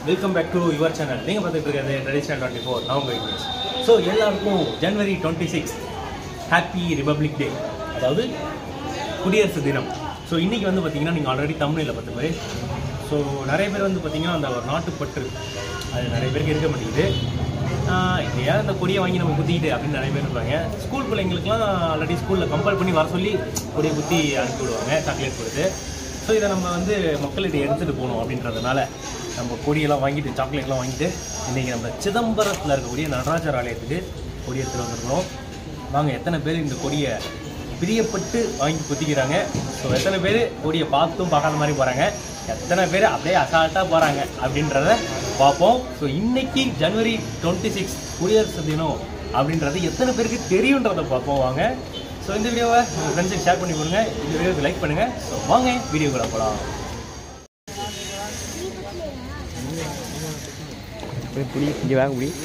Welcome back to your channel. நீங்கள் பார்த்துட்டு இருக்கிறது ட்ரெடிஷனல் 24 நான் உங்கள் விக்னேஷ். ஸோ எல்லாருக்கும் ஜனவரி 26 ஹாப்பி ரிபப்ளிக் டே, அதாவது குடியரசு தினம். ஸோ இன்றைக்கி வந்து பார்த்திங்கன்னா நீங்கள் ஆல்ரெடி தமிழில் பார்த்த மாதிரி ஸோ நிறைய பேர் வந்து பார்த்திங்கன்னா அந்த ஒரு நாட்டுப்பற்று அது நிறைய பேருக்கு இருக்க மாட்டேங்குது. இல்லையா இந்த கொடியை வாங்கி நம்ம குத்திக்கிட்டு அப்படின்னு நிறைய பேர் இருப்பாங்க. ஸ்கூல் பிள்ளைங்களுக்குலாம் ஆல்ரெடி ஸ்கூலில் கம்பல் பண்ணி வர சொல்லி கொடியை குத்தி அனுப்பி விடுவாங்க சாக்லேட் கொடுத்து. ஸோ இதை நம்ம வந்து மக்கள்கிட்ட எடுத்துகிட்டு போகணும் அப்படின்றதுனால நம்ம கொடியெல்லாம் வாங்கிட்டு சாக்லேட்லாம் வாங்கிட்டு இன்றைக்கி நம்ம சிதம்பரத்தில் இருக்கக்கூடிய நடராஜர் ஆலயத்துக்கு கொடி எடுத்துகிட்டு வந்துருக்கோம். வாங்க, எத்தனை பேர் இந்த கொடியை பிரியப்பட்டு வாங்கி குத்திக்கிறாங்க, ஸோ எத்தனை பேர் கொடியை பார்த்தும் பார்க்காத மாதிரி போகிறாங்க, எத்தனை பேர் அப்படியே அசால்ட்டாக போகிறாங்க அப்படின்றத பார்ப்போம். ஸோ இன்றைக்கி ஜனவரி 26 குடியரசு தினம் அப்படின்றது எத்தனை பேருக்கு தெரியுன்றதை பார்ப்போம். வாங்க, ஸோ இந்த வீடியோவை உங்கள் ஃப்ரெண்ட்ஸுக்கு ஷேர் பண்ணி கொடுங்க, இந்த வீடியோவுக்கு லைக் பண்ணுங்கள். ஸோ வாங்க வீடியோக்குள்ள போகலாம். புடி இங்கே வாங்க புடி.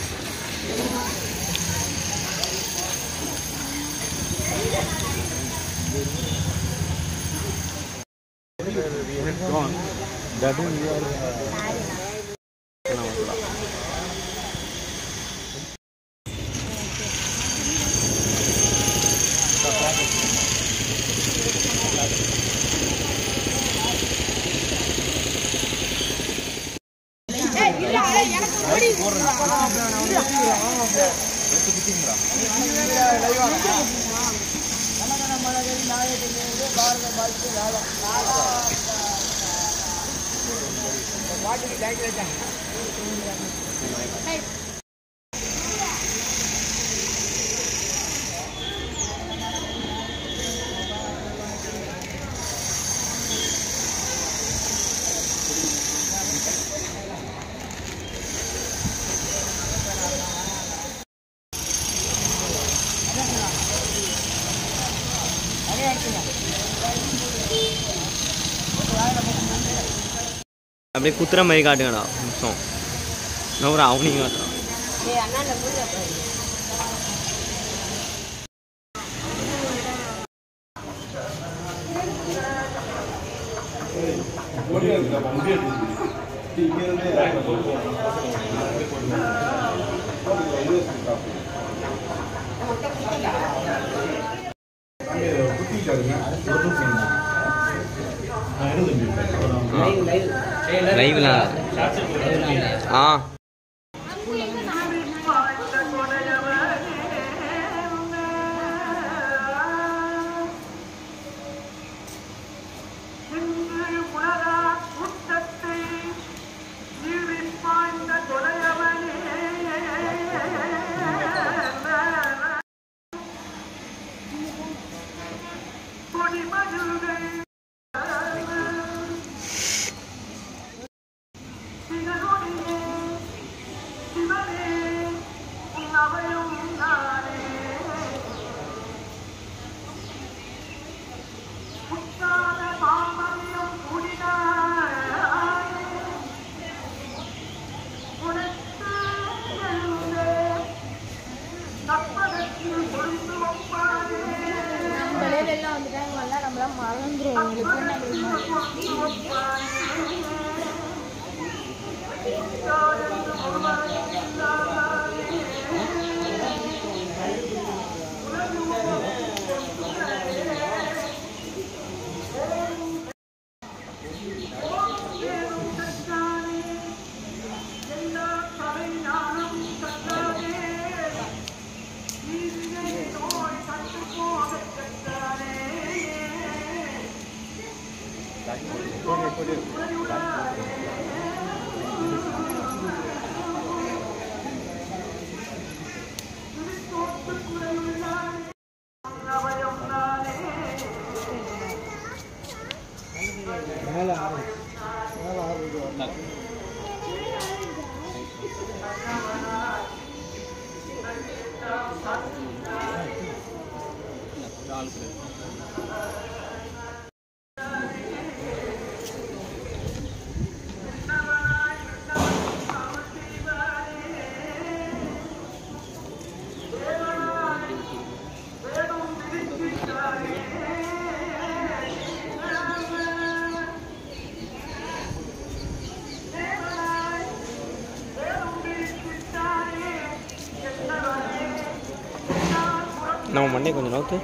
அப்படியே குத்துற மாதிரி காட்டுங்கடா நிமிஷம். நான் ஒரு அவனிங்க காட்டுறான். லைவ்லாம் நம்ம மண்டே கொஞ்சம் நோக்கு.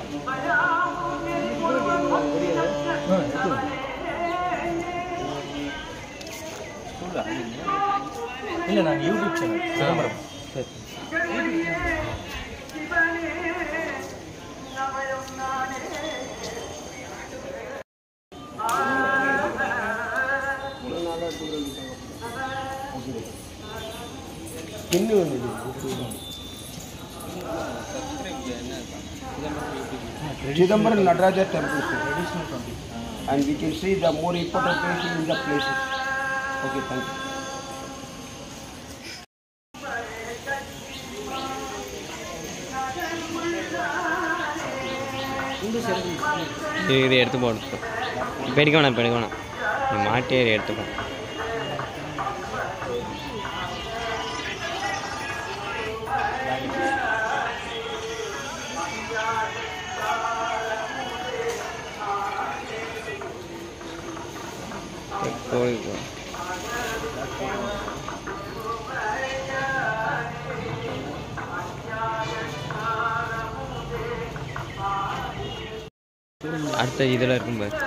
இல்லை நாங்கள் யூடியூப் சேனல் சிதம்பரம். சரி Chidambaram Nataraja temple, traditional 20. And we can see the more important places in the places. Okay, thank you. இது எடுத்து போட்டு பெருக்க வேணாம் நீ மாட்டே எடுத்துக்கோ. அடுத்த இதில் இருக்கும் பாரு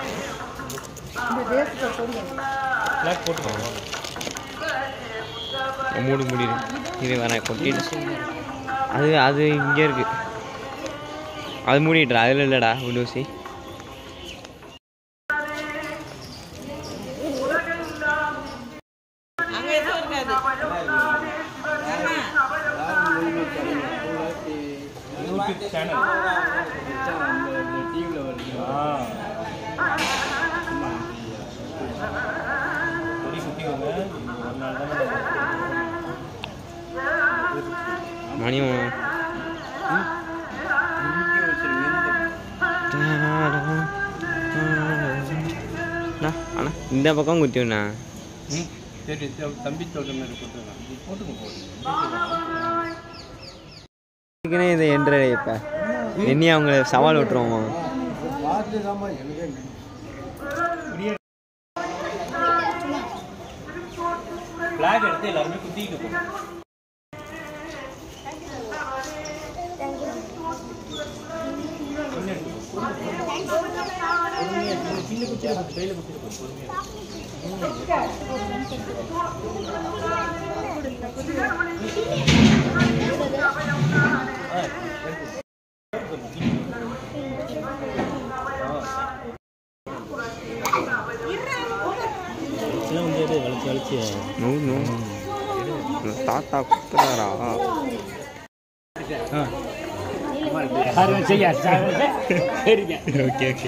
மூடிடு இது வேற கொட்டிட்டு அது இங்கே இருக்கு. அது மூடிட்டுறா அதில் இல்லைடா விண்டோசி. யூடியூப் சேனல் மணி அண்ணா இந்த பக்கம் குத்திண்ணா சரி தம்பி சொல்ற மாதிரி போட்டுக்கோ. இதை என்ற இப்போ என்னையே அவங்கள சவால் விட்டுருவோமா? ஃபிளாக் எடுத்து எல்லாருமே குத்திட்டு போகும். சின்ன குச்சியில போட்டு கையில குத்திட்டு வளைச்சு தாத்தா குத்துறாரா? ஓகே ஓகே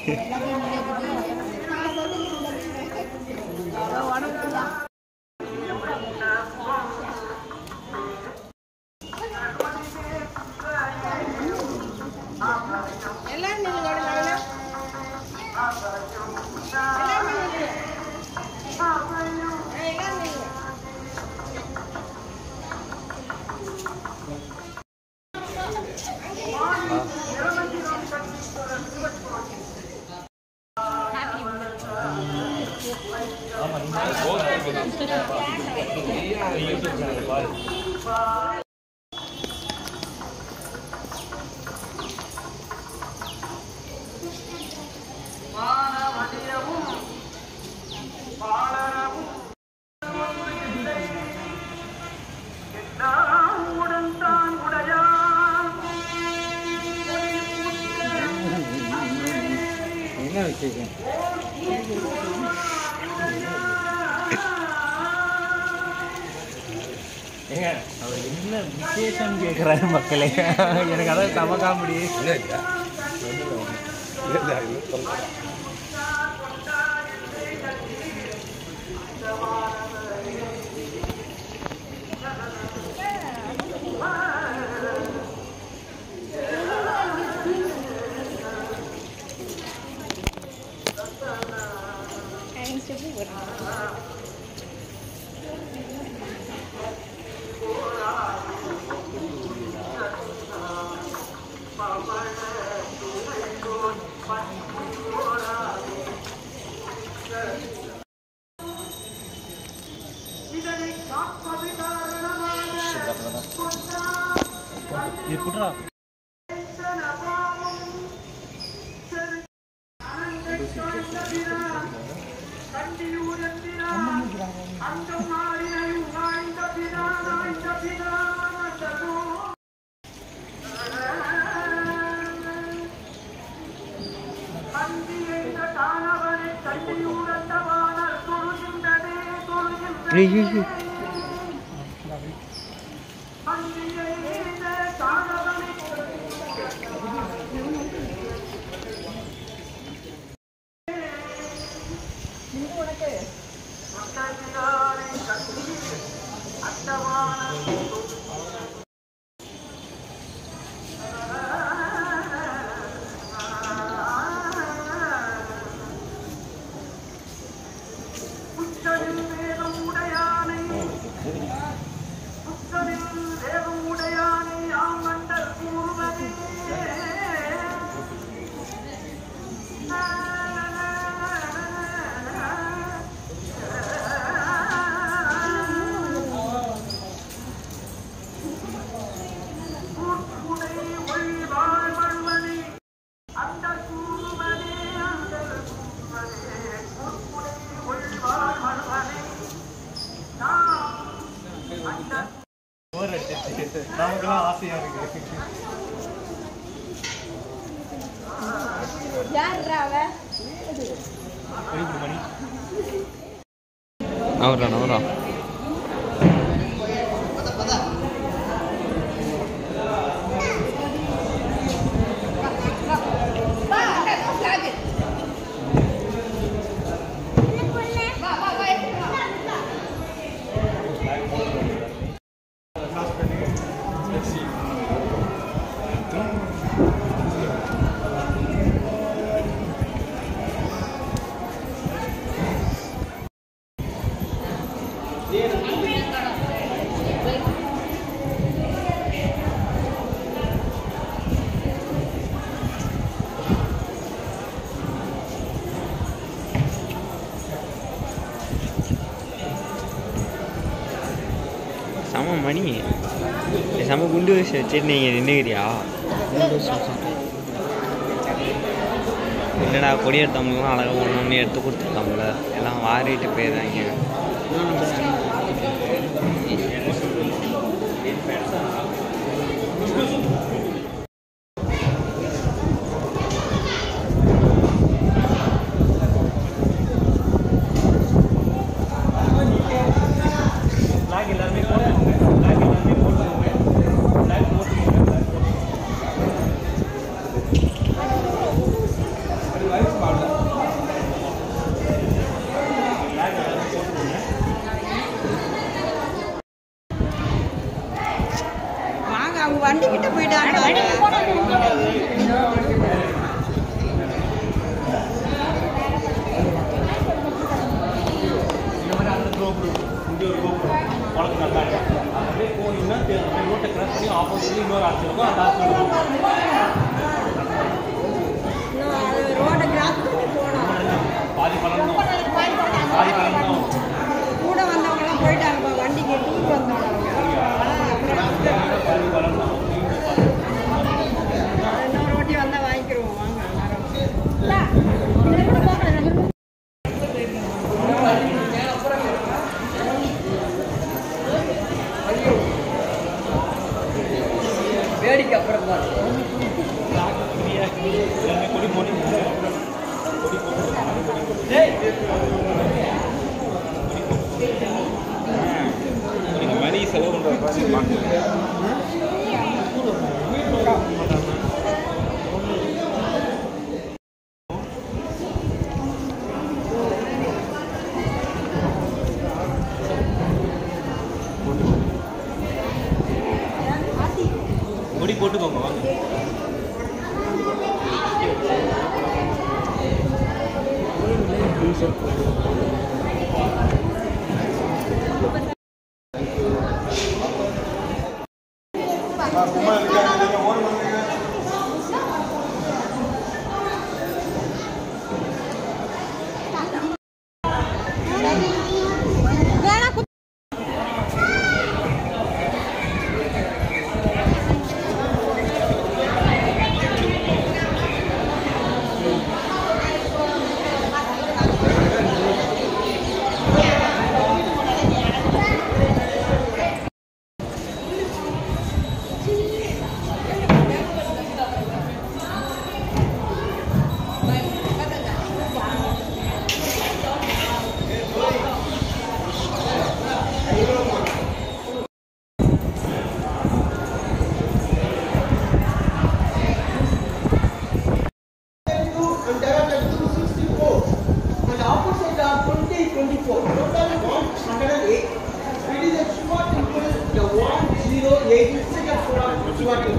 ஏங்க அவர் என்ன விசேஷம் கேட்குறாரு மக்களே, எனக்கு அதான் செம காமெடி. இது புட்ரா நமக்குலாம் ஆசையா இருக்கு. நவரா செம மணி செம குண்டு சரி நீங்கள் நின்றுக்கிறியா? இல்லைடா கொடி எடுத்தவங்களுக்குலாம் அழகாக ஒன்று ஒன்று எடுத்து கொடுத்துருக்காங்கள எல்லாம் வாரிட்டு போயிடுறாங்க. வண்டி கிட்ட போயிட்டாங்க. ரோட்டை கிராஸ் பண்ணி ஆப்போசிட்ல இன்னொரு ஆட்சி இருக்கும். அந்த ஆட்சி ரோட கிராஸ் பண்ணி போனோம். பாதி பழம் கூட வந்தவங்க எல்லாம் போயிட்டாங்கப்பா. வண்டிக்கு டூர் வந்தவங்க இன்னொரு ஓட்டி வந்தா வாங்கிக்கிறோம். வேடிக்கை அப்புறம் கொடி போட்டு மணி செலவு பண்ணுற கொடி போட்டுக்கோங்க வாங்க.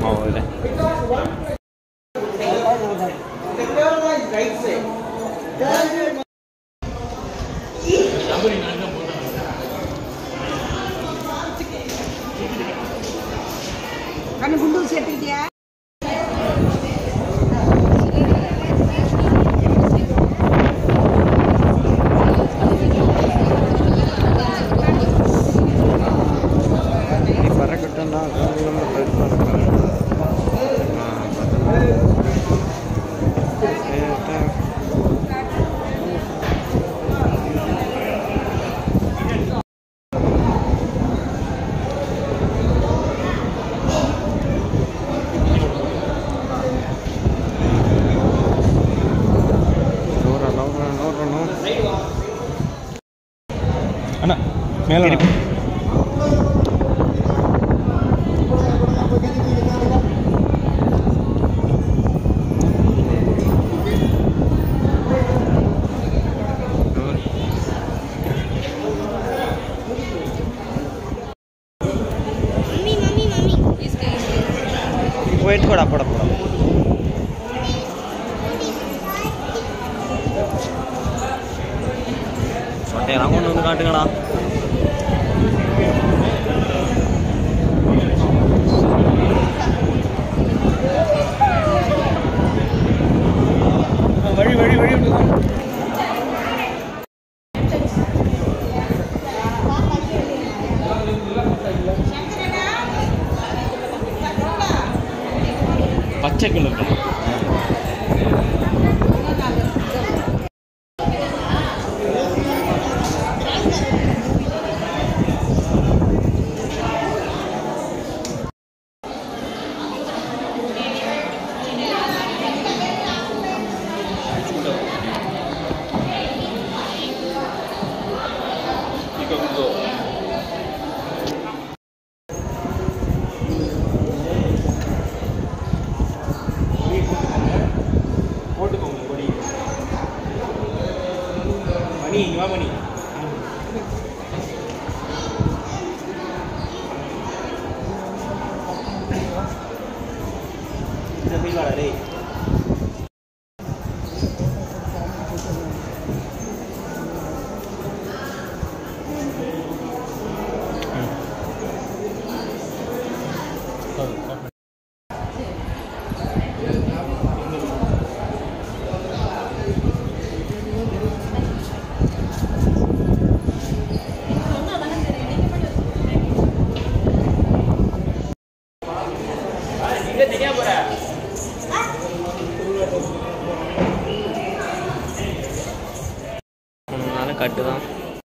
ஆமாம் இல்லை கண்ணு குண்டு ஊசி எடுத்துக்கிட்டியா? பறக்கட்டும் தான் அண்ணா மேலே वेट थोड़ा पड़ा पड़ा சொட்டையெல்லாம் கொண்டு வந்து காட்டுங்கடா வழி வழி வழி பச்சை கலர் போட்டுக்கோங்க கொடி மணி இங்க வா மணி இந்த பீவாடா டேய் கட்டு தான்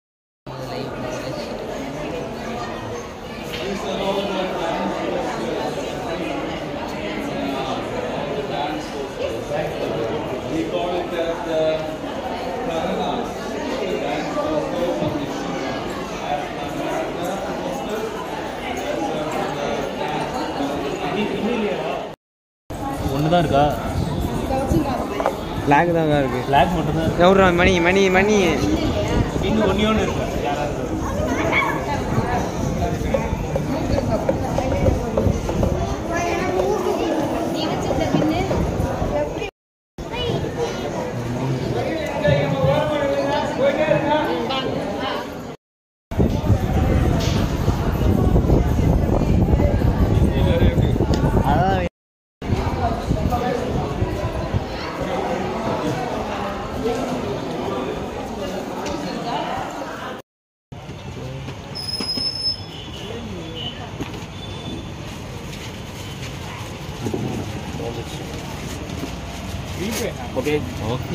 ஒன்று தான் இருக்கா ஃப்ளாக் தான் இருக்குது ஃப்ளாக் மட்டும் தான் எவ்வளோ மணி மணி மணி இன்னும் ஒன்று இருக்கா யாராவது ஓகே ஓகே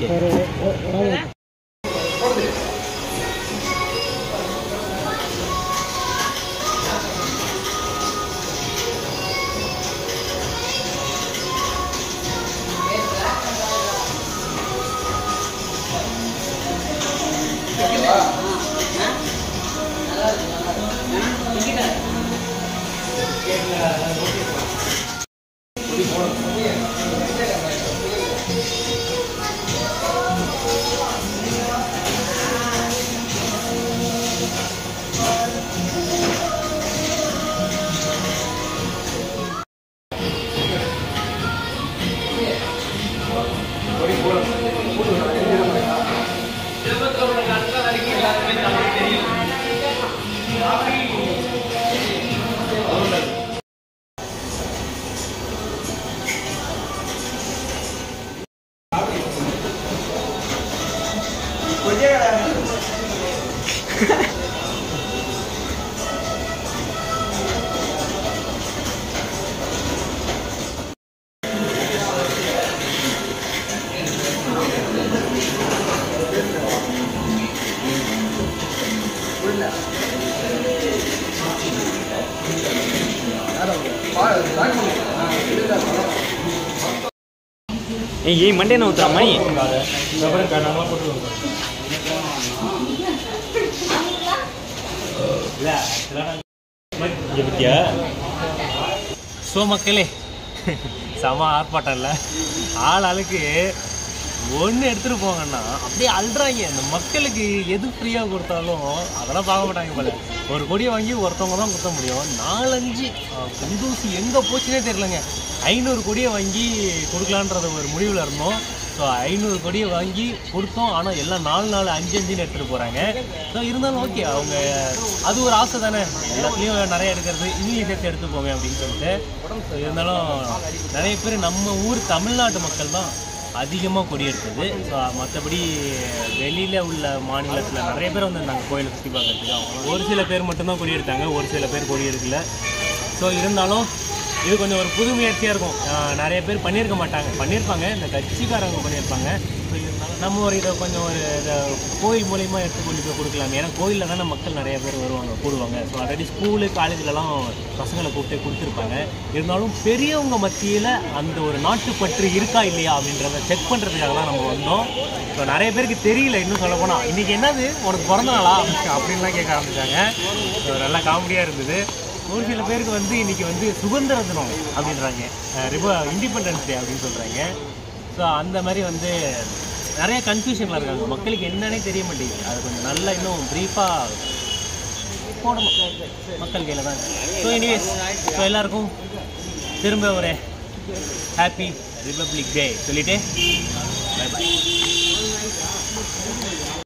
ஏய் மண்டே நான் ஊத்துறா மணி ஸோ மக்களே செம ஆர்ப்பாட்டம் இல்லை ஆளுக்கு ஒன்று எடுத்துகிட்டு போங்கன்னா அப்படியே அல்றாங்க. இந்த மக்களுக்கு எது ஃப்ரீயாக கொடுத்தாலும் அதெல்லாம் பார்க்க மாட்டாங்க போல. ஒரு கொடியை வாங்கி ஒருத்தவங்க தான் குத்த முடியும். 4-5 குண்டூசி எங்கே போச்சுன்னே தெரிலங்க. 500 கொடியை வாங்கி கொடுக்கலான்றது ஒரு முடிவில் இருந்தோம். ஸோ 500 கொடியை வாங்கி கொடுத்தோம். ஆனால் எல்லாம் 4 5 எடுத்துகிட்டு போகிறாங்க. ஸோ இருந்தாலும் ஓகே, அவங்க அது ஒரு ஆசை தானே, எல்லாத்துலேயும் நிறைய எடுக்கிறது, இங்கேயும் சேர்த்து எடுத்து போங்க அப்படின்னு சொல்லிட்டு. ஸோ இருந்தாலும் நிறைய பேர் நம்ம ஊர் தமிழ்நாட்டு மக்கள் தான் அதிகமாக கொடி எடுத்தது. ஸோ மற்றபடி வெளியில் உள்ள மாநிலத்தில் நிறைய பேர் வந்து நாங்கள் கோயிலை சுற்றி பார்க்கறதுக்கு அவங்க ஒரு சில பேர் மட்டும்தான் கொடி எடுத்தாங்க, ஒரு சில பேர் கொடி எடுக்கல. ஸோ இருந்தாலும் இது கொஞ்சம் ஒரு புது முயற்சியாக இருக்கும். நிறைய பேர் பண்ணியிருப்பாங்க, இந்த கட்சிக்காரங்க பண்ணியிருப்பாங்க. ஸோ இருந்தாலும் நம்ம ஒரு இதை கொஞ்சம் ஒரு இதை கோயில் மூலியமாக எடுத்து கொண்டு போய் கொடுக்கலாம். ஏன்னா கோயிலில் தானே மக்கள் நிறைய பேர் கூடுவாங்க. ஸோ ஆல்ரெடி ஸ்கூலு காலேஜ்லலாம் பசங்களை கூப்பிட்டு கொடுத்துருப்பாங்க. இருந்தாலும் பெரியவங்க மத்தியில் அந்த ஒரு நாட்டுப்பற்று இருக்கா இல்லையா அப்படின்றத செக் பண்ணுறதுக்காக தான் நம்ம வந்தோம். ஸோ நிறைய பேருக்கு தெரியல. இன்னும் சொல்ல போனால் இன்றைக்கி என்னது உனக்கு பிறந்த நாளா அப்படின்லாம் கேட்க ஆரம்பித்தாங்க. ஸோ நல்லா காமெடியாக இருந்தது. ஒரு சில பேருக்கு வந்து இன்றைக்கி வந்து சுதந்திர தினம் அப்படின்றாங்க, இண்டிபெண்டன்ஸ் டே அப்படின்னு சொல்கிறாங்க. ஸோ அந்த மாதிரி வந்து நிறைய கன்ஃபியூஷனில் இருக்காங்க. மக்களுக்கு என்னன்னே தெரிய மாட்டேங்குது. அது கொஞ்சம் நல்லா இன்னும் ப்ரீஃபாக போடணும், மக்கள் கையில் தான். ஸோ எனிவேஸ், ஸோ எல்லாருக்கும் திரும்ப ஒரு ஹாப்பி ரிபப்ளிக் டே சொல்லிவிட்டு பை பாய்.